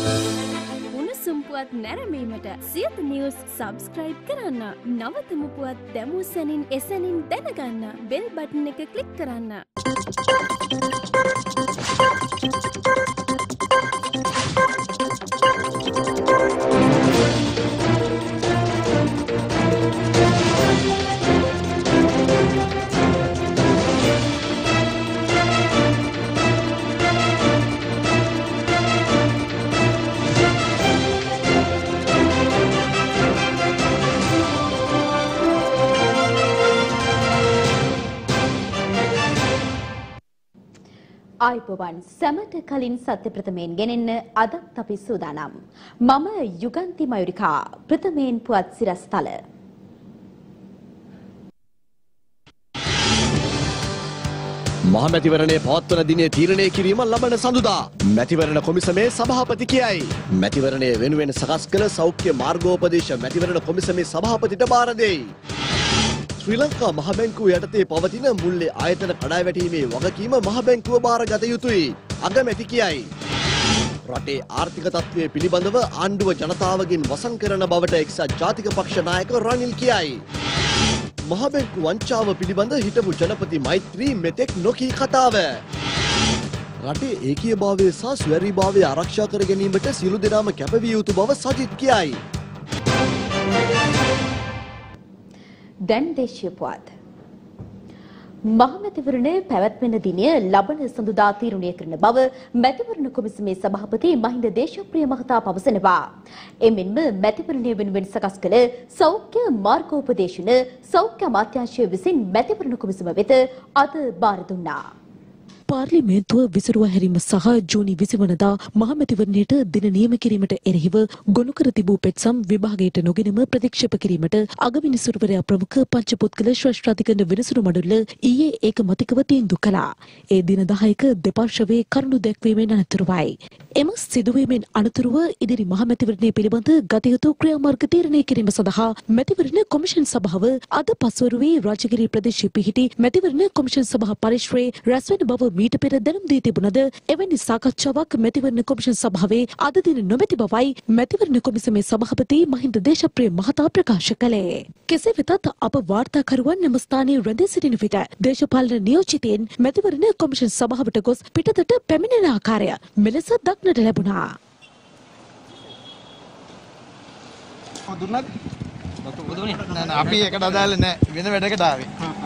පුවත් නැරඹීමට Siyatha news subscribe කරන්න. නවතම පුවත් දැමූ සැනින් එසැනින් දැනගන්න බෙල් බටන් එක ක්ලික් කරන්න. ආයිබෝවන් සැමට කලින් සත්‍ය ප්‍රථමයෙන් ගෙනෙන්න අදත් අපි සූදානම්. මම යුගන්ති මයුරිකා ප්‍රථමයෙන් පුවත් සිරස්තල. මහමැතිවරණයේ පවත්වන දිනේ තීරණය කිරීම ලබන සඳුදා මැතිවරණ කොමිසමේ සභාපති කියයි. මැතිවරණය වෙනුවෙන් සකස් කළ සෞඛ්‍ය මාර්ගෝපදේශ මැතිවරණ කොමිසමේ සභාපතිට බාර දෙයි. ශ්‍රී ලංකා මහ බැංකුව යටතේ පවතින මුල්ලේ ආයතන කඩා වැටීමේ වගකීම මහ බැංකුව බාරගත යුතුයි. අගමැති කියයි. රටේ ආර්ථික තත්ත්වය පිළිබඳව ආණ්ඩුව ජනතාවගෙන් වසන් කරන බවට එක්සත් ජාතික පක්ෂ නායක රනිල් කියයි. මහ බැංකු වංචාව පිළිබඳ හිටපු ජනපති මෛත්‍රී මෙතෙක් නොකී කතාව. රටේ ඒකීයභාවය සහ ස්වෛරීභාවය ආරක්ෂා කර ගැනීමට සියලු දෙනාම කැපවිය යුතු බව සජිත් කියයි. දැන් දේශීය පුවත්. මහමැතිවරණයේ පැවැත්වෙන දිනය ලබන සඳුදා තීරණය කරන බව මැතිවරණ කොමිසමේ සභාපති මහින්ද දේශප්‍රිය මහතා පවසනවා. එමෙන්ම මැතිවරණය වෙනුවෙන් සකස් කළ සෞඛ්‍ය මාර්ගෝපදේශන සෞඛ්‍ය අමාත්‍යාංශය විසින් මැතිවරණ කොමිසම වෙත අද බාර දුන්නා. පාර්ලිමේන්තුව විසිරුවා හැරීම සහ ජූනි 20 වනදා මහමැතිවරණයට දින නියම කිරීමට එරෙහිව ගොනු කර තිබූ පෙත්සම් විභාගයට නොගෙනම ප්‍රතික්ෂේප කිරීමට අගවිනිසුරුවරයා ප්‍රමුඛ පංචපුද්ගල ශ්‍රේෂ්ඨාධිකරණ විනිසුරු මඩුල්ල ඊයේ ඒකමතිකව තීන්දුව කළා. ඒ දින 10ක දෙපාර්ශවයේ කරුණු දැක්වීමෙන් අනතුරුවයි. එම සිදුවීමෙන් අනතුරුව ඉදිරි මහමැතිවරණය පිළිබඳ ගත යුතු ක්‍රියාමාර්ග තීරණය කිරීම සඳහා මැතිවරණ කොමිෂන් සභාව අද පස්වරුවේ රාජගිරි ප්‍රදේශයේ පිහිටි මැතිවරණ කොමිෂන් සභා පරිශ්‍රයේ රැස්වෙන බව මීට පෙර දැනුම් දී තිබුණද එවැනි සාකච්ඡාවක් මැතිවරණ කොමිෂන් සභාවේ අද දින නොමැති බවයි මැතිවරණ කොමිසමේ සභාපති මහින්ද දේශප්‍රිය මහතා ප්‍රකාශ කළේ. කෙසේ වෙතත් අප වාර්තාකරුවන් එම ස්ථානයේ රැඳී සිටින විට දේශපාලන නියෝජිතයින් මැතිවරණ කොමිෂන් සභාවට ගොස් පිටතට පැමිණෙන ආකාරය මෙලෙස දක්නට ලැබුණා. අපි එකට අදාළ නැහැ වෙන වැඩකට ආවේ.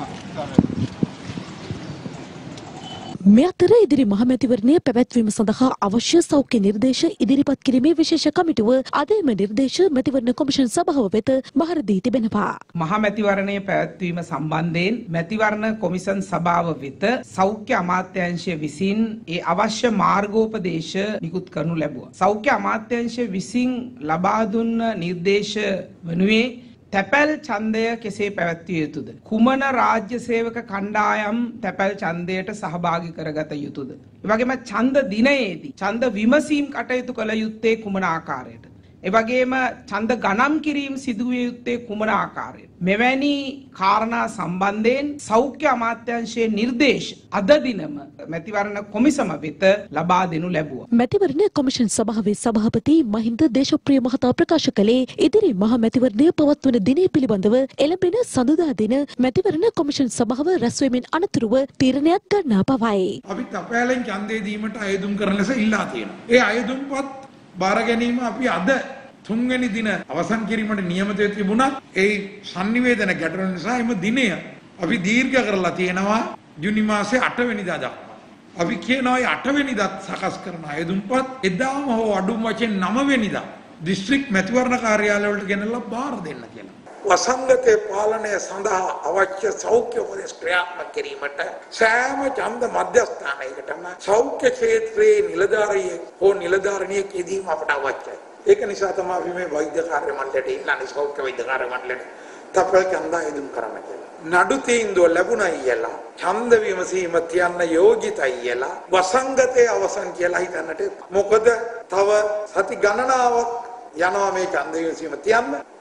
මේ අතර ඉදිරි මහමැතිවරණය පැවැත්වීම සඳහා අවශ්‍ය සෞඛ්‍ය නිර්දේශ ඉදිරිපත් කිරීමේ විශේෂ කමිටුව අද එම නිර්දේශ මැතිවරණ කොමිෂන් සභාව වෙත බහර දී තිබෙනවා. මහමැතිවරණයේ පැවැත්වීම සම්බන්ධයෙන් මැතිවරණ කොමිෂන් සභාව වෙත සෞඛ්‍ය අමාත්‍යාංශය විසින් ඒ අවශ්‍ය මාර්ගෝපදේශ නිකුත් කරනු ලැබුවා. සෞඛ්‍ය අමාත්‍යාංශය විසින් ලබා දුන්න නිර්දේශ වනුයේ තැපැල් ඡන්දය කෙසේ පැවැත්විය යුතුද? කුමන රාජ්‍ය සේවක කණ්ඩායම් තැපැල් ඡන්දයට සහභාගී කරගත යුතුද? ඒ වගේම ඡන්ද දිනයේදී ඡන්ද විමසීම් කටයුතු කළ යුත්තේ කුමන ආකාරයටද? ඒ වගේම ඡන්ද ගණන් කිරීම සිදු විය යුත්තේ කුමන ආකාරයටද? මෙවැනි කාරණා සම්බන්ධයෙන් සෞඛ්‍ය අමාත්‍යාංශයේ නිර්දේශ අද දිනම මැතිවරණ කොමිසම වෙත ලබා දෙනු ලැබුවා. මැතිවරණ කොමිෂන් සභාවේ සභාපති මහින්ද දේශප්‍රිය මහතා ප්‍රකාශ කළේ ඉදිරි මහ මැතිවරණය පවත්වන දිනේ පිළිබඳව එළඹෙන සඳුදා දින මැතිවරණ කොමිෂන් සභාව රැස්වීමෙන් අනතුරුව තීරණයක් ගන්නා බවයි. අපි තපෑලෙන් ඡන්දය දීමට අයදුම් කරන ලෙස ඉල්ලා තියෙනවා. ඒ අයදුම්පත් බාර ගැනීම අපි අද තුන්වෙනි දින අවසන් කිරීමට නියමිත තිබුණත් ඒ sannivedana ගැටලුව නිසා එම දිනය අපි දීර්ඝ කරලා තියෙනවා ජූනි මාසේ 8 වෙනිදා දක්වා. අපි කියනවා 8 වෙනිදාත් සකස් කරන අයදුම්පත් එදාම හෝ අඩුම වශයෙන් 9 වෙනිදා දිස්ත්‍රික් මැතිවරණ කාර්යාලවලට ගෙනල්ලා බාර දෙන්න කියලා. වසංගතයේ පාලනය සඳහා අවශ්‍ය සෞඛ්‍ය උපදෙස් ක්‍රියාත්මක කිරීමට සෑම ඡන්ද මධ්‍යස්ථානයකටම සෞඛ්‍ය ක්ෂේත්‍රයේ නිලධාරියෙක් හෝ නිලධාරිනියක් යෙදීම අපට අවශ්‍යයි. ඒක නිසා තමයි අපි මේ වෛද්‍ය කාර්ය මණ්ඩලයට ඉල්ලන්නේ සෞඛ්‍ය වෛද්‍ය කාර්ය මණ්ඩලයට තපල් ඡන්ද අයදුම් කරන්න කියලා. නඩු තීන්දුව ලැබුණයි කියලා ඡන්ද විමසීම තියන්න යෝජිතයි කියලා වසංගතයේ අවසන් කියලා හිතන්නට. මොකද තව සති ගණනාවක් යනවා මේ ඡන්ද විමසීම තියන්න.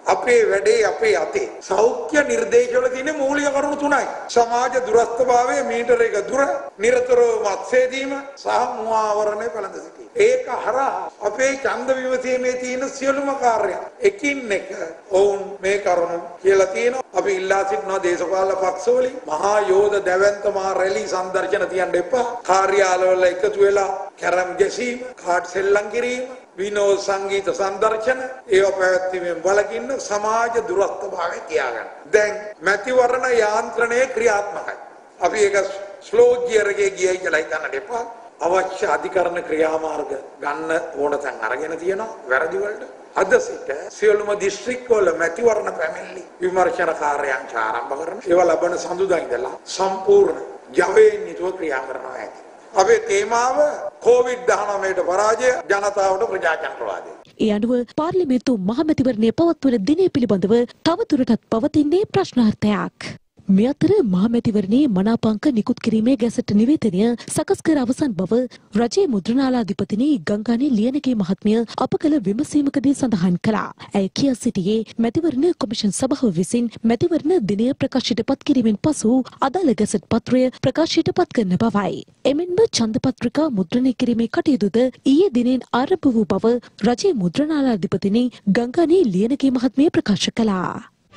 අපේ වැඩේ අපේ අතේ. සෞඛ්‍ය නිර්දේශවල තියෙන මූලික කරුණු තුනයි. සමාජ දුරස්ථභාවය මීටර එක දුර, නිරතුරුව මත්සේදීම සහ මුවාවරණය පළඳ සිටීම. ඒක හරහා අපේ ඡන්ද විමසීමේ තියෙන සියලුම කාර්යයන් එකින් එක ඔවුන් මේ කරුණු කියලා තියෙනවා. අපි ඉල්ලා සිටිනවා දේශපාලන පක්ෂවලින් මහා යෝධ දැවැන්ත මහා රැලි සංදර්ශන තියන්න එපා. කාර්යාලවල එකතු වෙලා කැරම් ගැසීම, කාඩ් සෙල්ලම් කිරීම, විනෝද සංගීත සංදර්ශන ඒවා පැවැත්වීමෙන් වළකින්න සමාජ දුරස්ථභාවය තියාගන්න. දැන් මැතිවරණ යාන්ත්‍රණය ක්‍රියාත්මකයි. අපි ඒක ස්ලෝ ගියර් එකේ ගියයි කියලා හිතන්න එපා. අවශ්‍ය අධිකරණ ක්‍රියාමාර්ග ගන්න ඕන තැන් අරගෙන තියෙනවා වැරදි වලට. අද සිට සියලුම දිස්ත්‍රික්කවල මැතිවරණ පැමිණිලි විමර්ශන කාර්යයන් ආරම්භ කරන ඒවා ලබන සඳුදා ඉඳලා සම්පූර්ණ ජවයෙන් යුතුව ක්‍රියා කරනවා ඇති. අපේ තේමාව COVID-19ට පරාජය, ජනතාවට ප්‍රජාතන්ත්‍රවාදය. ඒ අනුව පාර්ලිමේන්තු මහමැතිවරණය පවත්වන දිනය පිළිබඳව තවදුරටත් පවතින්නේ ප්‍රශ්නාර්ථයක්. මේ අතර මහමැතිවරණයේ මනාපංක නිකුත් කිරීමේ ගැසට නිවේදනය සකස් කර අවසන් බව රජයේ මුද්‍රණාලාධිපතිනි ගංගානේ ලියනගේ මහත්මිය අප කළ විමසීමකදී සඳහන් කළා. ඇය කියා සිටියේ මැතිවරණ කොමිෂන් සභාව විසින් මැතිවරණ දිනය ප්‍රකාශයට පත් කිරීමෙන් පසු අදාළ ගැසට් පත්‍රය ප්‍රකාශයට පත් කරන බවයි. එමෙන්ම ඡන්ද පත්‍රිකා මුද්‍රණය කිරීමේ කටයුතුද ඊයේ දිනෙන් ආරම්භ වූ බව රජයේ මුද්‍රණාලාධිපතිනි ගංගානේ ලියනගේ මහත්මිය ප්‍රකාශ කළා.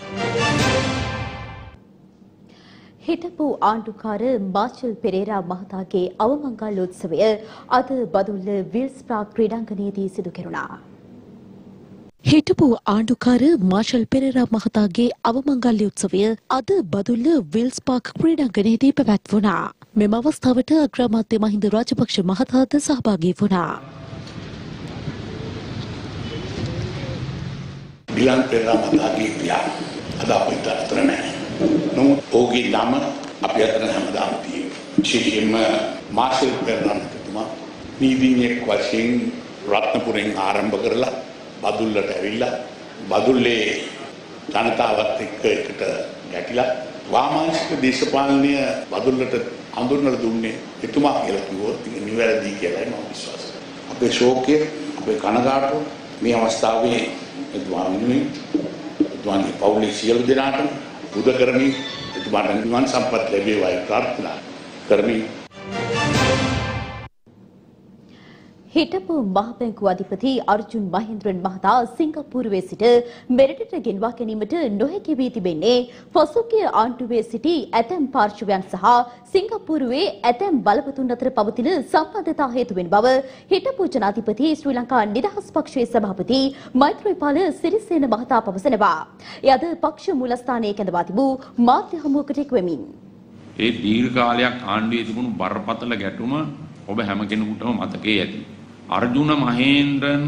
හිටපු ආණ්ඩුකාර මාචල් පෙරේරා මහතාගේ අවමංගල්‍යෝත්සවය අද බදුල්ල විල්ස් පාර්ක් ක්‍රීඩාංගණයේදී සිදු කෙරුණා. හිටපු ආණ්ඩුකාර මාෂල් පෙරේරා මහතාගේ අවමංගල්‍යෝත්සවය අද බදුල්ල විල්ස් පාර්ක් ක්‍රීඩාංගණයේදී පැවැත්වුණා. මෙම අවස්ථාවට අග්‍රාමාත්‍ය මහින්ද රාජපක්ෂ මහතාද සහභාගී වුණා. බිලන් පෙරේරා මහතාගේ පියා අද අපිට අතර නැහැ. නමුත් ඔහුගේ නම අපි අතර හැමදාම තියෙනවා. විශේෂයෙන්ම මාෂල් පෙරේරා මහතුමා නීතිඥයෙක් වශයෙන් රත්නපුරෙන් ආරම්භ කරලා බදුල්ලට ඇවිල්ලා බදුල්ලේ ජනතාවත් එක්ක එකට ගැටිලා වාමාංශික දේශපාලනය බදුල්ලට හඳුන්වලා දුන්නේ එතුමා කියලා කිව්වොත් ඒක නිවැරදි කියලායි මම විශ්වාස කරනවා. අපේ ශෝකය, අපේ කනගාටුව මේ අවස්ථාවේ එතුමා වෙනුවෙන් එතුමාගේ පවුලේ සියලු දෙනාට බුද කරමින් එතුමාට නිවන් සම්පත් ලැබේවායි ප්‍රාර්ථනා කරමින් හිටපු මහ බැංකු අධිපති අර්ජුන් මහේන්ද්‍රන් මහතා සිංගප්පූරුවේ සිට මෙරටට ගෙන්වා ගැනීමට නොහැකි වී තිබෙන්නේ පසුගිය ආණ්ඩුවේ සිටි ඇතැම් පාර්ශවයන් සහ සිංගප්පූරුවේ ඇතැම් බලපතුන් අතර පවතින සම්බන්ධතා හේතුවෙන් බව හිටපු ජනාධිපති ශ්‍රී ලංකා නිදහස් පක්ෂයේ සභාපති මෛත්‍රීපාල සිරිසේන මහතා පවසනවා. එය අද පක්ෂ මූලස්ථානයේ කැඳවා තිබූ මාධ්‍ය හමුවකට එක් වෙමින් ඒ දීර්ඝ කාලයක් ආණ්ඩුවේ තිබුණු බරපතල ගැටුම ඔබ හැම කෙනෙකුටම මතකයේ ඇති. අර්ජුන මහේන්ද්‍රන්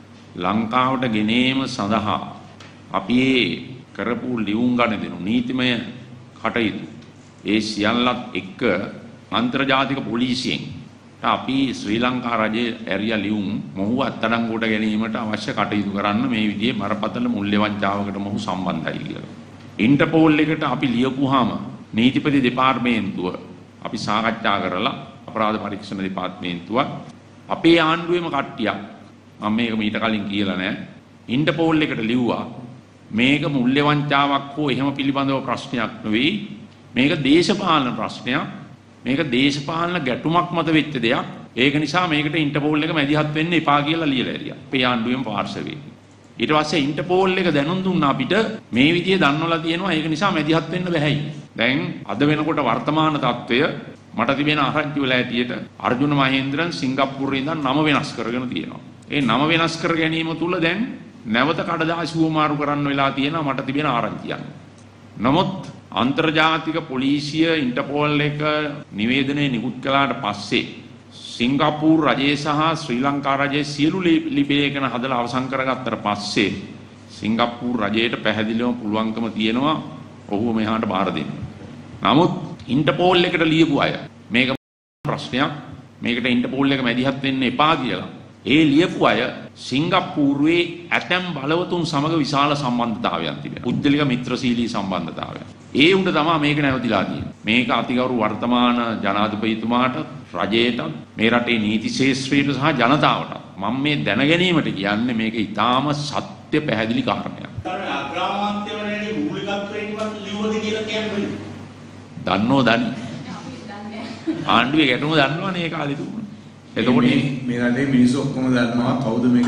ලංකාවට ගෙනීම සඳහා අපි කරපු ලියුම් ගණන නීතිමය කටයුතු ඒ සියල්ලත් එක්ක අන්තර්ජාතික පොලිසියෙන් අපි ශ්‍රී ලංකා රජයේ ඇරියා ලියුම් මොහු අත්අඩංගුවට ගැනීමට අවශ්‍ය කටයුතු කරන්න මේ විදිහේ බරපතල මුල්‍ය වංචාවකට මොහු සම්බන්ධයි කියලා. ඉන්ටර්පෝල් එකට අපි ලියපුවාම නීතිපති දෙපාර්තමේන්තුව අපි සාකච්ඡා කරලා අපරාධ පරීක්ෂණ දෙපාර්තමේන්තුව අපේ ආණ්ඩුවේම කට්ටියක් මම මේක මීට කලින් කියලා නැහැ ඉන්ටර්පෝල් එකට ලිව්වා මේක මුල්‍ය වංචාවක් හෝ එහෙම පිළිබඳව ප්‍රශ්නයක් නෙවෙයි මේක දේශපාලන ප්‍රශ්නයක් මේක දේශපාලන ගැටුමක් මත වෙච්ච දෙයක් ඒක නිසා මේකට ඉන්ටර්පෝල් එක මැදිහත් වෙන්න එපා කියලා ලියලා ඇරියා අපේ ආණ්ඩුවේම පාර්ශවයේ ඊට පස්සේ ඉන්ටර්පෝල් එක දැනුම් දුන්නා අපිට මේ විදිහේ දන්වලා තියෙනවා ඒක නිසා මැදිහත් වෙන්න බැහැයි දැන් අද වෙනකොට වර්තමාන තත්ත්වය මට තිබෙන ආරංචි වල ඇටියට අර්ජුන මහේන්ද්‍රන් සිංගප්පූරුවේ ඉඳන් නම වෙනස් කරගෙන තියෙනවා. ඒ නම වෙනස් කර ගැනීම තුල දැන් නැවත කඩදාසි වුමාරු කරන්න වෙලා තියෙනවා මට තිබෙන ආරංචියක්. නමුත් අන්තර්ජාතික පොලිසිය ඉන්ටර්පෝල් එක නිවේදනය නිකුත් කළාට පස්සේ සිංගප්පූරු රජය සහ ශ්‍රී ලංකා රජයේ සියලු ලිපිලේඛන හදලා අවසන් කරගත්තට පස්සේ සිංගප්පූරු රජයට පැහැදිලිවම පුළුවන්කම තියෙනවා ඔහුව මෙහාට බාර දෙන්න. නමුත් ඉන්ටර්පෝල් එකට ලියපු අය මේක ප්‍රශ්නයක් මේකට ඉන්ටර්පෝල් එක මැදිහත් වෙන්න එපා කියලා. ඒ ලියපු අය සිංගප්පූරුවේ ඇතැම් බලවතුන් සමග විශාල සම්බන්ධතාවයක් තිබෙනවා. පුද්ගලික මිත්‍රශීලී සම්බන්ධතාවයක්. ඒ උන්ට තමයි මේක නැවතිලා තියෙන්නේ. මේක අතිගෞරව වර්තමාන ජනාධිපතිතුමාට රජයට මේ රටේ නීති ශාස්ත්‍රයට සහ ජනතාවට මම මේ දැන ගැනීමට කියන්නේ මේක ඊටාම සත්‍ය පැහැදිලි කාරණයක්. දන්නෝ දන්නේ. ආණ්ඩුවේ ගැටුම දන්නවනේ ඒ කාලේ තුන. එතකොට මේ රටේ මිනිස්සු ඔක්කොම දන්නවා කවුද මේක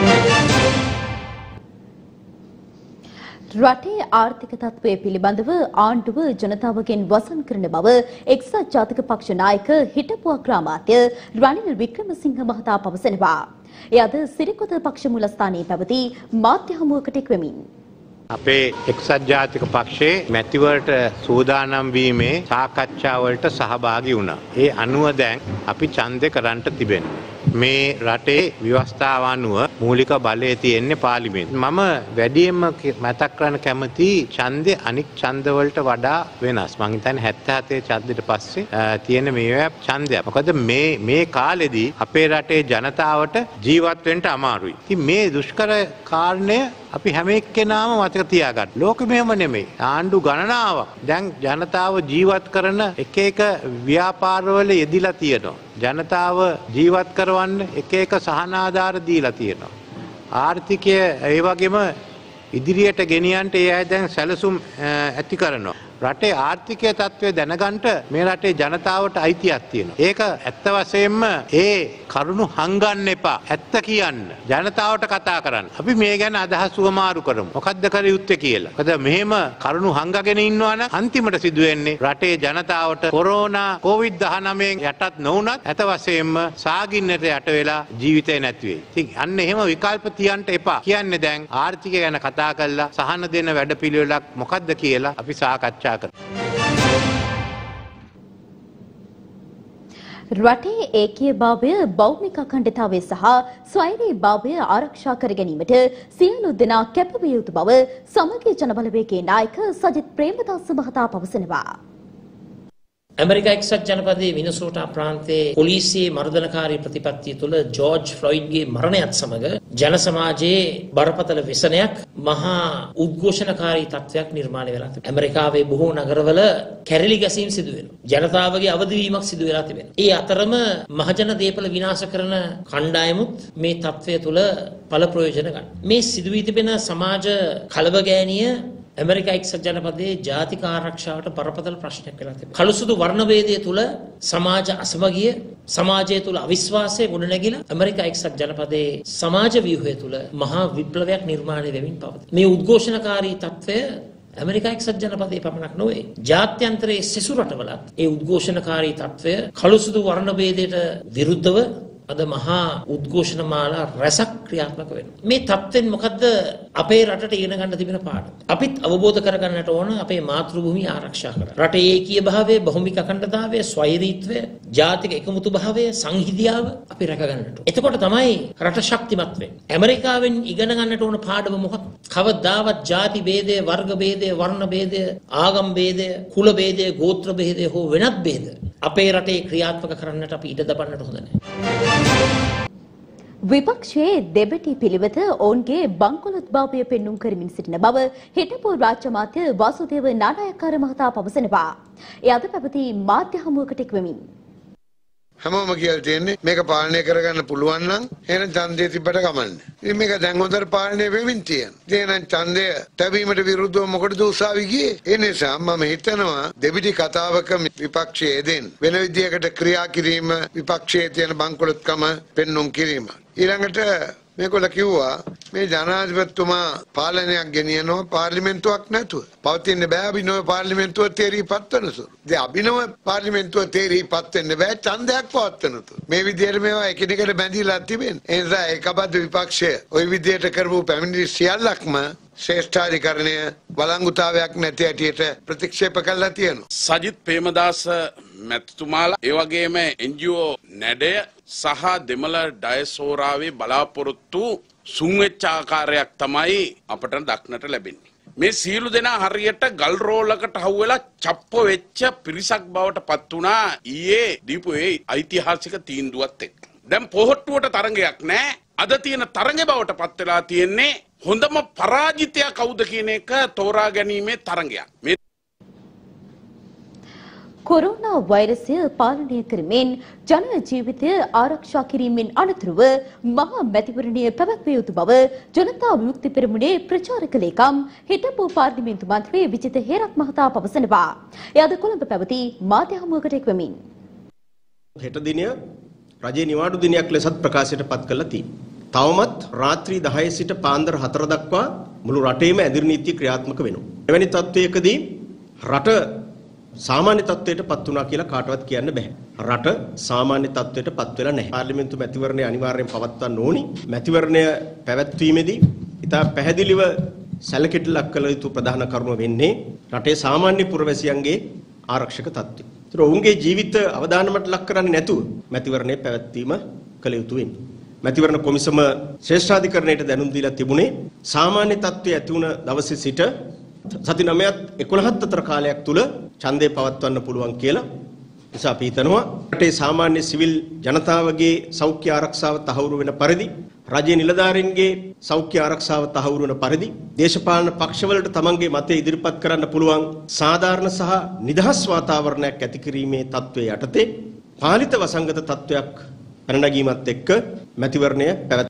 රටේ ආර්ථික තත්ත්වය පිළිබඳව ආණ්ඩුව ජනතාවගෙන් වසන් කරන බව එක්සත් ජාතික පක්ෂ නායක හිටපු අග්‍රාමාත්‍ය රනිල් වික්‍රමසිංහ මහතා පවසනවා. එය අද සිරිකොත පක්ෂ මූලස්ථානයේ පැවති මාධ්‍ය හමුවකට එක්වෙමින් අපේ එක්සත් ජාතික පක්ෂයේ මැතිවරට සූදානම් වීමේ සාකච්ඡාවලට සහභාගී වුණා. ඒ අනුව දැන් අපි ඡන්දේ කරන්ට තිබෙනවා. මේ රටේ ව්‍යවස්ථාව අනුව මූලික බලය තියෙන්නේ පාර්ලිමේන්තුව. මම වැඩියෙන්ම මතක් කරන්න කැමති ඡන්දේ අනික් ඡන්දවලට වඩා වෙනස්. මං හිතන්නේ 77 ඡන්දෙට පස්සේ තියෙන මේ ඡන්දයක්. මොකද මේ කාලෙදී අපේ රටේ ජනතාවට ජීවත් වෙන්න අමාරුයි. ඉතින් මේ දුෂ්කර කාරණය අපි හැම එක්කෙනාම මතක තියාගන්න. ලෝකෙ මෙහෙම නෙමෙයි. ආණ්ඩු ගණනාවක් දැන් ජනතාව ජීවත් කරන එක එක ව්‍යාපාරවල යෙදිලා තියෙනවා. ජනතාව ජීවත් කරවන්න එක එක සහනාධාර දීලා තියෙනවා. ආර්ථිකය ඒ වගේම ඉදිරියට ගෙනියන්න ඒ අය දැන් සැලසුම් ඇති කරනවා. රටේ ආර්ථිකයේ තත්ත්වය දැනගන්න මේ රටේ ජනතාවට අයිතියක් තියෙනවා. ඒක ඇත්ත වශයෙන්ම ඒ කරුණු හංගන්න එපා. ඇත්ත කියන්න. ජනතාවට කතා කරන්න. අපි මේ ගැන අදහස් උවමාරු කරමු. මොකද්ද කර යුත්තේ කියලා. මොකද මෙහෙම කරුණු හංගගෙන ඉන්නවා නම් අන්තිමට සිදු වෙන්නේ රටේ ජනතාවට කොරෝනා COVID-19 යටත් නොවුනත් ඇත්ත වශයෙන්ම සාගින්නට යට වෙලා ජීවිතේ නැති වෙයි. ඉතින් අන්න එහෙම විකල්ප තියන්න එපා. කියන්නේ දැන් ආර්ථිකය ගැන කතා කරලා සහන දෙන වැඩපිළිවෙලක් මොකද්ද කියලා අපි සාකච්ඡා රටේ ඒකීයභාවය බෞද්ධ අඛණ්ඩතාවය සහ ස්වෛරීභාවය ආරක්ෂා කර ගැනීමට සියලු දෙනා කැපවිය යුතු බව සමගි ජනබලවේගයේ නායක සජිත් ප්‍රේමදාස මහතා පවසනවා. ඇමරිකා එක්සත් ජනපදයේ මිනසෝටා ප්‍රාන්තයේ පොලිසියේ මර්දනකාරී ප්‍රතිපත්තිය තුළ ජෝර්ජ් ෆ්ලොයිඩ්ගේ මරණයත් සමග ජන සමාජයේ බරපතල ව්‍යසනයක් මහා උද්ඝෝෂණකාරී තත්ත්වයක් නිර්මාණය වෙලා තිබෙනවා. ඇමරිකාවේ බොහෝ නගරවල කැරලි ගැසීම් සිදු වෙනවා. ජනතාවගේ අවදිවීමක් සිදු වෙලා තිබෙනවා. ඒ අතරම මහජන දේපල විනාශ කරන කණ්ඩායමුත් මේ තත්ත්වය තුළ පළ ප්‍රයෝජන ගන්න. මේ සිදු වී තිබෙන සමාජ කලබගෑනිය ඇමරිකා එක්සත් ජනපදයේ ජාතික ආරක්ෂාවට බරපතල ප්‍රශ්නයක් වෙලා තිබෙනවා. කළුසුදු වර්ණ ભેදය තුල සමාජ අසමගිය, සමාජය තුල අවිශ්වාසය ගොඩනැගිලා ඇමරිකා එක්සත් ජනපදයේ සමාජ ව්‍යුහය තුල මහා විප්ලවයක් නිර්මාණය වෙමින් පවතී. මේ උද්ඝෝෂණකාරී තත්ත්වය ඇමරිකා එක්සත් ජනපදයේ පමණක් නොවේ. ජාත්‍යන්තරයේ සෙසු රටවලත් ඒ උද්ඝෝෂණකාරී තත්ත්වය කළුසුදු වර්ණ ભેදයට විරුද්ධව අද මහා උද්ඝෝෂණ මාලා රැසක් ක්‍රියාත්මක වෙනවා. මේ තත්ත්වෙන් මොකද්ද අපේ රටට ඉගෙන ගන්න තිබෙන පාඩම? අපිත් අවබෝධ කරගන්නට ඕන අපේ මාතෘභූමිය ආරක්ෂා කරගන්න. රටේ ඒකීයභාවය, බහුමික අඛණ්ඩතාවය, ස්වෛරීත්වය, ජාතික එකමුතුභාවය, සංහිඳියාව අපි රැක ගන්නට ඕන. එතකොට තමයි රට ශක්තිමත් වෙන්නේ. ඇමරිකාවෙන් ඉගෙන ගන්නට ඕන පාඩම මොකක්ද? කවදාවත් ಜಾති ભેදය, වර්ග ભેදය, වර්ණ ભેදය, ආගම් ભેදය, කුල ભેදය, ගෝත්‍ර ભેදය හෝ වෙනත් ભેද අපේ රටේ ක්‍රියාත්මක කරන්නට අපි ඉඩ දබන්නට හොඳ නැහැ. විපක්ෂයේ දෙබටි පිළිවෙත ඔවුන්ගේ බංකොලොත්භාවය පෙන්눔 කරමින් සිටින බව හිටපු රාජ්‍ය මාත්‍ය වාසුදේව නානායක්කාර මහතා පවසනවා. ඒ අද පැවති මාධ්‍ය හමුවකට එක්වෙමින් හැමෝම කියලා තියෙන්නේ මේක පාලනය කරගන්න පුළුවන් නම් එහෙනම් ඡන්දය තිබ්බට කමන්නේ. ඉතින් මේක දැන් හොඳට පාලනය වෙමින් තියෙනවා. එහෙනම් ඡන්දය තැබීමට විරුද්ධව මොකටද උසාවි ගියේ? ඒ නිසා මම හිතනවා දෙවිඩි කතාවක විපක්ෂයේ දෙන්න වෙන විදියකට ක්‍රියා කිරීම විපක්ෂයේ තියෙන බංකොලොත්කම පෙන්눔 කිරීම. ඊළඟට මේගොල්ලෝ කිව්වා මේ ජනාධිපතිතුමා පාලනයක් ගෙනියනවා පාර්ලිමේන්තුවක් නැතුව. පවතින්න බෑ අභිනව පාර්ලිමේන්තුව තේරීපත් වෙනසුරු. දැන් අභිනව පාර්ලිමේන්තුව තේරීපත් වෙන්න බෑ ඡන්දයක් පවත්වනතු. මේ විදිහට මේවා එකිනෙකට බැඳීලා තිබෙන. ඒ නිසා ඒකබද්ධ විපක්ෂය ওই විදිහට කරපු පැමිණිලි සියල්ලක්ම ශ්‍රේෂ්ඨාධිකරණය වළංගුතාවයක් නැති ඇටියට ප්‍රතික්ෂේප කළා තියෙනවා. සජිත් ප්‍රේමදාස මැතිතුමාලා ඒ වගේම NGO නැඩය සහ දෙමළ ඩයස්පෝරාවේ බලාපොරොත්තු සුන්වෙච්ච ආකාරයක් තමයි අපට දක්නට ලැබෙන්නේ. මේ සියලු දෙනා හරියට ගල් රෝලකට හවුවෙලා චප්ප වෙච්ච පිරිසක් බවට පත් වුණා ඊයේ දීපු ඒ ඓතිහාසික තීන්දුවත් එක්ක. දැන් පොහොට්ටුවට තරඟයක් නැහැ. අද තියෙන තරඟේ බවට පත් වෙලා තියෙන්නේ හොඳම පරාජිතයා කවුද කියන එක තෝරා ගැනීමේ තරඟයක්. මේ කොරෝනා වෛරසය පාලනය කරමින් ජන ජීවිතය ආරක්ෂා කිරීමෙන් අනතුරුව මහා මැතිවරණය පැවැත්විය යුතු බව ජනතා විමුක්ති පෙරමුණේ ප්‍රචාරක ලේකම් හිටපු පාර්ලිමේන්තු මන්ත්‍රී විජිත හේරත් මහතා පවසනවා. එයද කොළඹ පැවති මාධ්‍ය හමුවකට එක්වමින් හෙට දිනය රජයේ නිවාඩු දිනයක් ලෙසත් ප්‍රකාශයට පත් කළා තියෙනවා. තවමත් රාත්‍රී 10 සිට පාන්දර 4 දක්වා මුළු රටේම ඇදිරි නීතිය ක්‍රියාත්මක වෙනවා. එවැනි තත්ත්වයකදී රට සාමාන්‍ය තත්ත්වයට පත් වුණා කියලා කාටවත් කියන්න බෑ. රට සාමාන්‍ය තත්ත්වයට පත් වෙලා නැහැ. පාර්ලිමේන්තු මැතිවරණය අනිවාර්යෙන් පවත්වන්න ඕනි. මැතිවරණය පැවැත්වීමේදී ඉතා පැහැදිලිව සැලකිලිමත් කළ යුතු ප්‍රධාන කරුණ වෙන්නේ රටේ සාමාන්‍ය පුරවැසියන්ගේ ආරක්ෂක තත්ත්වය. ඒතර ඔවුන්ගේ ජීවිත අවදානමට ලක් කරන්නේ නැතුව මැතිවරණය පැවැත්වීම කළ යුතු වෙන්නේ. මැතිවරණ කොමිසම ශ්‍රේෂ්ඨාධිකරණයට දැනුම් දීලා තිබුණේ සාමාන්‍ය තත්ත්වය ඇති වුණ දවසේ සිට සති 9ත් 11ත් අතර කාලයක් තුල ඡන්දය පවත්වන්න පුළුවන් කියලා. නිසා අපි හිතනවා රටේ සාමාන්‍ය සිවිල් ජනතාවගේ සෞඛ්‍ය ආරක්ෂාව තහවුරු වෙන පරිදි රජයේ නිලධාරීන්ගේ සෞඛ්‍ය ආරක්ෂාව තහවුරු වෙන පරිදි දේශපාලන පක්ෂවලට තමන්ගේ මතය ඉදිරිපත් කරන්න පුළුවන් සාධාරණ සහ නිදහස් වාතාවරණයක් ඇති කිරීමේ තත්ත්වයේ යටතේ පාලිත වසංගත තත්ත්වයක් පැනනගීමත් එක්ක මැතිවරණය පැවැත්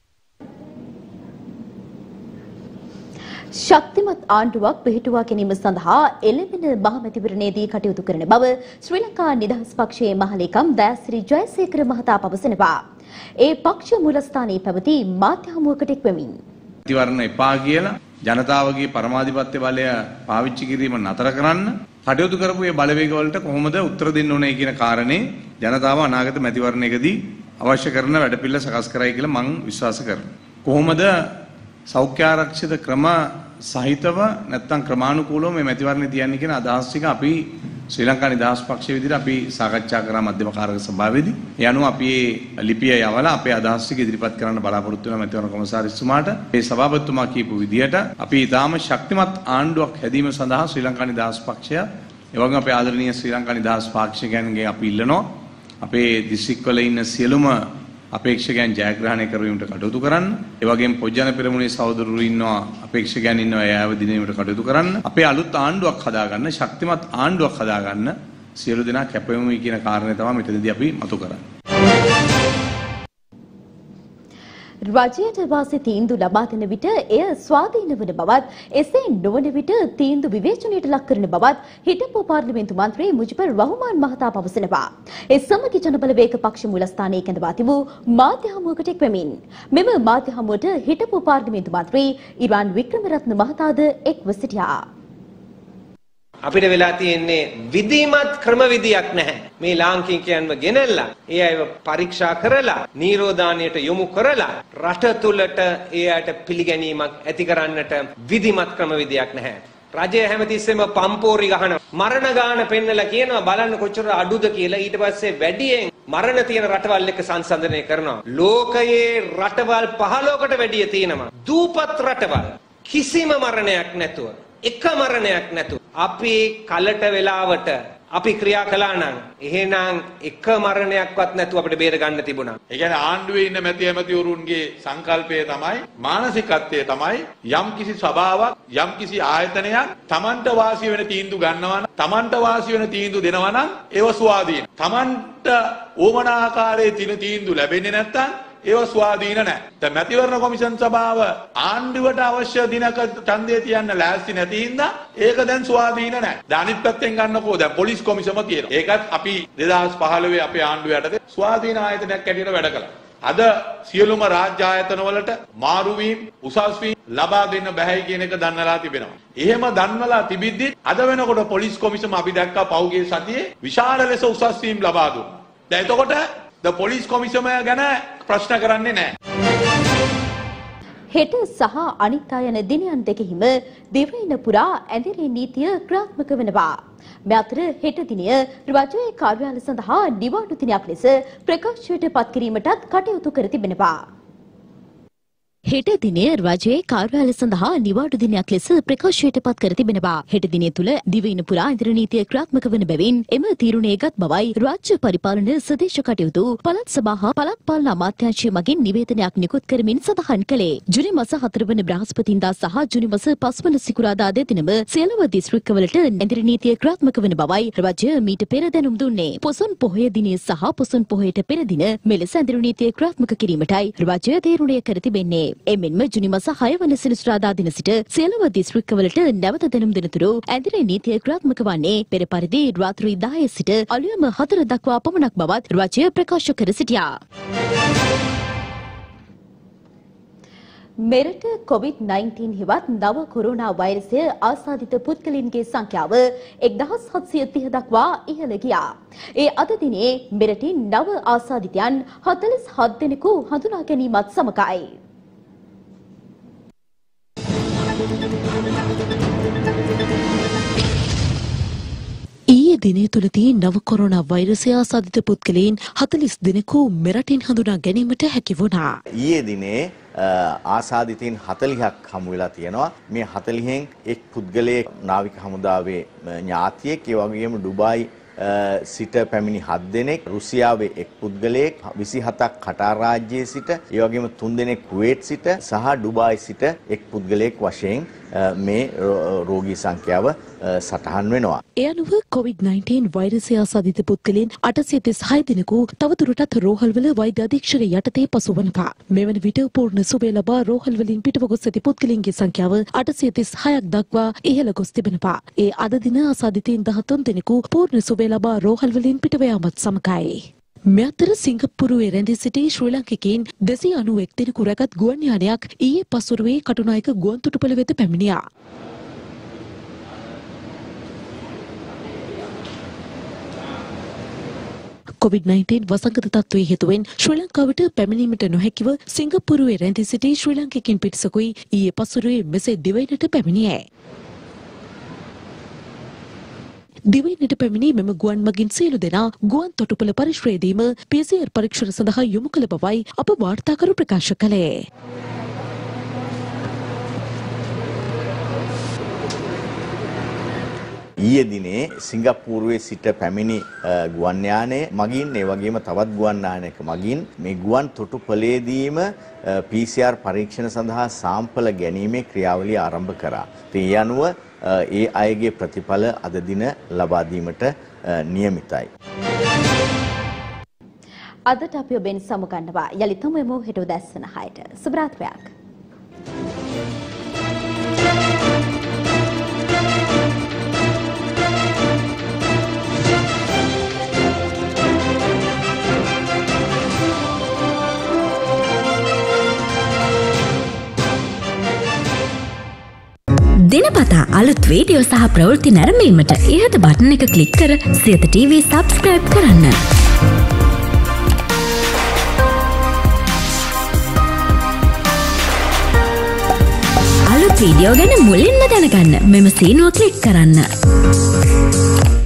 ශක්තිමත් ආණ්ඩුවක් පිහිටුවා ගැනීම සඳහා එළඹෙන මහ මැතිවරණයේදී කටයුතු කරන බව ශ්‍රී ලංකා නිදහස් පක්ෂයේ මහලේකම් දයාසිරි ජයසේකර මහතා පවසනවා. ඒ පක්ෂ මූලස්ථානයේ පැවති මාධ්‍ය හමුවකට එක්වමින් මැතිවරණ එපා කියලා ජනතාවගේ පරමාධිපත්‍ය බලය පාවිච්චි කිරීම නතර කරන්න කටයුතු කරපු මේ බලවේග වලට කොහොමද උත්තර දෙන්න ඕනේ කියන කාරණේ ජනතාව අනාගත මැතිවරණයකදී අවශ්‍ය කරන වැඩපිළිවෙල සකස් කරයි කියලා මම විශ්වාස කරනවා. කොහොමද සෞඛ්‍ය ආරක්ෂිත ක්‍රම සහිතව නැත්නම් ක්‍රමානුකූලව මේ මැතිවරණය තියන්නේ කියන අදහස් ටික අපි ශ්‍රී ලංකා නිදහස් පක්ෂයේ විදිහට අපි සාකච්ඡා කරා මධ්‍යම කාරක සභාවේදී. ඒ අනුව අපි මේ ලිපිය යවලා අපේ අදහස් ටික ඉදිරිපත් කරන්න බලාපොරොත්තු වෙන මැතිවරණ කොමසාරිස්තුමාට මේ සභාපතිතුමා කියපු විදිහට අපි ඊටාම ශක්තිමත් ආණ්ඩුවක් හැදීම සඳහා ශ්‍රී ලංකා නිදහස් පක්ෂය ඒ වගේම අපේ ආදරණීය ශ්‍රී ලංකා නිදහස් පාක්ෂිකයන්ගේ අපි ඉල්ලනවා අපේ දිස්ත්‍රික්කවල ඉන්න සියලුම අපේක්ෂකයන් ජයග්‍රහණය කරවීමට කටයුතු කරන්න. ඒ වගේම පොජ්ජන පෙරමුණේ සහෝදරවරු ඉන්නවා අපේක්ෂකයන් ඉන්නවා ඒ ආව දිනීමට කටයුතු කරන්න. අපේ අලුත් ආණ්ඩුවක් හදාගන්න, ශක්තිමත් ආණ්ඩුවක් හදාගන්න සියලු දෙනා කැපවෙමුයි කියන කාරණේ තමයි මෙතනදී අපි මතු කරන්නේ. රජයට වාසි තීන්දුව ලබා දෙන විට එය ස්වාධීන වන බවත් එසේ නොවන විට තීන්දුව විවේචනයට ලක් කරන බවත් හිටපු පාර්ලිමේන්තු මන්ත්‍රී මුජිබුර් රහ්මාන් මහතා පවසනවා. ඒ සමග ජනබලවේග පක්ෂ මූලස්ථානයේ කැඳවා තිබූ මාධ්‍ය හමුවකට එක්වමින් මෙම මාධ්‍ය හමුවට හිටපු පාර්ලිමේන්තු මන්ත්‍රී ඉරාන් වික්‍රමරත්න මහතාද එක්ව සිටියා. අපිට වෙලා තියෙන්නේ විධිමත් ක්‍රමවිධියක් නැහැ. මේ ලාංකිකයන්ව ගෙනල්ලා ඒ අයව පරීක්ෂා කරලා නිරෝධානයට යොමු කරලා රට තුලට ඒ අයට පිළිගැනීමක් ඇති කරන්නට විධිමත් ක්‍රමවිධියක් නැහැ. රජය හැමතිස්සෙම පම්පෝරි ගහන මරණ ගාන පෙන්නලා කියනවා බලන්න කොච්චර අඩුද කියලා. ඊට පස්සේ වැඩියෙන් මරණ තියෙන රටවල් එක්ක සංසන්දනය කරනවා. ලෝකයේ රටවල් 15කට වැඩිය තියෙනවා. දූපත් රටවල් කිසිම මරණයක් නැතුව එක මරණයක් නැතුව අපි කලට වෙලාවට අපි ක්‍රියා කළා නම් එහෙනම් එක මරණයක්වත් නැතුව අපිට බේර ගන්න තිබුණා. ඒ කියන්නේ ආණ්ඩුවේ ඉන්න මැතිවරුන්ගේ සංකල්පය තමයි මානසිකත්වය තමයි යම් කිසි සභාවක් යම් කිසි ආයතනයක් Tamanට වාසි වෙන තීන්දුව ගන්නවා නම් Tamanට වාසි වෙන තීන්දුව දෙනවා නම් ඒව ස්වාධීන. Tamanට ඕමනා ආකාරයේ තීන්දුව ලැබෙන්නේ නැත්නම් ඒව ස්වාධීන නැහැ. දැන් මැතිවරණ කොමිෂන් සභාව ආණ්ඩුවට අවශ්‍ය දිනක ඡන්දය තියන්න ලෑස්ති නැති හින්දා ඒක දැන් ස්වාධීන නැහැ. දැන් අනිත් පැත්තෙන් ගන්නකෝ දැන් පොලිස් කොමිසම කියනවා. ඒකත් අපි 2015 අපේ ආණ්ඩුව යටතේ ස්වාධීන ආයතනයක් ඇටියට වැඩ කළා. අද සියලුම රාජ්‍ය ආයතන වලට මාරු වීම උසස් වීම ලබා දෙන්න බැහැයි කියන එක දන්නලා තිබෙනවා. එහෙම දන්නලා තිබිද්දි අද වෙනකොට පොලිස් කොමිසම අපි දැක්කා පහුගිය සතියේ විශාල ලෙස උසස් වීම ලබා දුන්නා. දැන් එතකොට පොලිස් කොමිසම ගැන ප්‍රශ්න කරන්නේ නැහැ. හෙට සහ අනිත්තා යන දිනයන් දෙකෙහිම දිවයින පුරා ඇඳිරි නීතිය ක්‍රියාත්මක වෙනවා. මේ අතර හෙට දිනය රජයේ කාර්යාල සඳහා නිවාඩු දිනයක් ලෙස ප්‍රකාශයට පත් කිරීමටත් කටයුතු කර තිබෙනවා. හෙට දිනේ රජයේ කාර්යාලය සඳහා නිවාඩු දිනයක් ලෙස ප්‍රකාශයට පත් කර තිබෙනවා. හෙට දිනේ තුල දිවයින පුරා ඉදිරි නීතිය ක්‍රියාත්මක වන බැවින් එම තීරණය ගත් බවයි රාජ්‍ය පරිපාලන සදේශ කටයුතු පළාත් සභා හා පළාත් පාලන අමාත්‍යාංශය මගින් නිවේදනයක් නිකුත් කරමින් සඳහන් කළේ. ජුනි මාස 4 වන බ්‍රහස්පතින්දා සහ ජුනි මාස 5 වන සිකුරාදා දෙදිනම සියලුම දිස්ත්‍රික්කවලට ඉදිරි නීතිය ක්‍රියාත්මක වන බවයි රජය මීට පෙර දැනුම් දුන්නේ. පොසොන් පොහොය දිනේ සහ පොසොන් පොහොයට පෙර දින මෙලෙස ඉදිරි නීතිය ක්‍රියාත්මක කිරීමටයි රජය තීරණය කර තිබෙන්නේ. එමෙන්ම ජුනි මාස 6 වන සෙනසුරාදා දින සිට සියලුම දිස්ත්‍රික්කවලට නැවත දැනුම් දෙනතුරු ඇඳිරි නීතිය ක්‍රියාත්මක වන්නේ පෙර පරිදි රාත්‍රී 10 සිට අලුයම 4 දක්වා පමණක් බවත් රජය ප්‍රකාශ කර සිටියා. මෙරට COVID-19 හිවත් නව කොරෝනා වෛරසය ආසාදිත පුද්ගලයන්ගේ සංඛ්‍යාව 1730 දක්වා ඉහළ ගියා. ඒ අද දිනේ මෙරටින් නව ආසාදිතයන් 47 දෙනෙකු හඳුනා ගැනීමත් සමගයි. ඊයේ දිනේ තුලදී නව කොරෝනා වෛරසය ආසාදිත පුද්ගලයන් 40 දෙනෙකු මෙරටින් හඳුනා ගැනීමට හැකි වුණා. ඊයේ දිනේ ආසාදිතයින් 40ක් හමු වෙලා තියෙනවා. මේ 40න් එක් පුද්ගලයෙක් නාවික හමුදාවේ ඥාතියෙක්, ඒ වගේම ඩුබායි සිට පැමිණි 7 දෙනෙක්, රුසියාවේ එක් පුද්ගලයෙක්, 27ක් කටාර් රාජ්‍යයේ සිට, ඒ වගේම 3 දෙනෙක් කුවේට් සිට සහ ඩුබායි සිට එක් පුද්ගලයෙක් වශයෙන් මේ රෝගී සංඛ්‍යාව සටහන් වෙනවා. ඒ අනුව COVID-19 වෛරසය ආසාදිත පුද්ගලයන් 836 දෙනෙකු තවදුරටත් රෝහල්වල වෛද්‍ය අධීක්ෂණය යටතේ පසුවනවා. මෙවන විට පූර්ණ සුවය ලබා රෝහල් වලින් පිටව ගොස් ඇති පුද්ගලයන්ගේ සංඛ්‍යාව 836ක් දක්වා ඉහළ ගොස් තිබෙනවා. ඒ අද දින ආසාදිතයින් 13 දෙනෙකු පූර්ණ සුවය ලබා රෝහල් වලින් පිටව යාමත් සමගයි. මේ අතර සිංගප්පූරුවේ රැඳී සිටි ශ්‍රී ලාංකිකයින් 291 දෙනෙකු රැගත් ගුවන් යානයක් ඊයේ පසුරුවේ කටුනායක ගුවන් තොටුපළ වෙත පැමිණියා. COVID-19 වසංගත තත්ත්වයේ හේතුවෙන් ශ්‍රී ලංකාවට පැමිණීමට නොහැකිව සිංගප්පූරුවේ රැඳී සිටි ශ්‍රී ලාංකිකයින් පිරිසකුයි ඊයේ පසුරුවේ මෙසේ දිවයිනට පැමිණියේ. දිවයිනට පැමිණි මෙම ගුවන් මගින් සියලු දෙනා ගුවන් තොටුපළ පරිශ්‍රයේදීම PCR පරීක්ෂණ සඳහා යොමු කළ බවයි අප වාර්තාකරු ප්‍රකාශ කළේ. ඊයේ දිනේ සිංගප්පූරුවේ සිට පැමිණි ගුවන් යානය මගින්, ඒ වගේම තවත් ගුවන් යානයක මගින් මේ ගුවන් තොටුපළේදීම PCR පරීක්ෂණ සඳහා සාම්පල ගැනීමේ ක්‍රියාවලිය ආරම්භ කරා. ඒ අනුව ඒ අයගේ ප්‍රතිඵල අද දින ලබා දීමට නියමිතයි. අදට අපි ඔබෙන් සමුගන්නවා. යලිත් හමුවෙමු හෙට උදැසන 6ට. සුබ රාත්‍රියක්. දිනපතා අලුත් වීඩියෝ සහ ප්‍රවෘත්ති නැරඹීමට ඉහත බටන් එක ක්ලික් කර සියත TV සබ්ස්ක්‍රයිබ් කරන්න. අලුත් වීඩියෝ ගැන මුලින්ම දැනගන්න මෙම සීනුව ක්ලික් කරන්න.